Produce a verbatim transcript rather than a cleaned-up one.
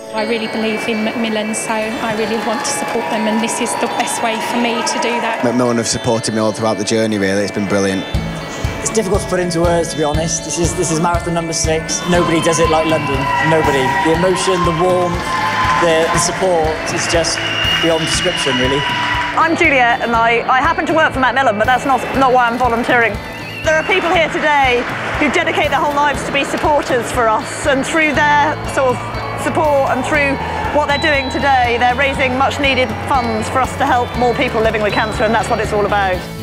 I really believe in Macmillan, so I really want to support them, and this is the best way for me to do that. Macmillan have supported me all throughout the journey, really. It's been brilliant. It's difficult to put into words, to be honest. This is, this is marathon number six. Nobody does it like London. Nobody. The emotion, the warmth, the, the support is just beyond description, really. I'm Juliet, and I, I happen to work for Macmillan, but that's not, not why I'm volunteering. There are people here today who dedicate their whole lives to be supporters for us, and through their sort of support and through what they're doing today, they're raising much needed funds for us to help more people living with cancer, and that's what it's all about.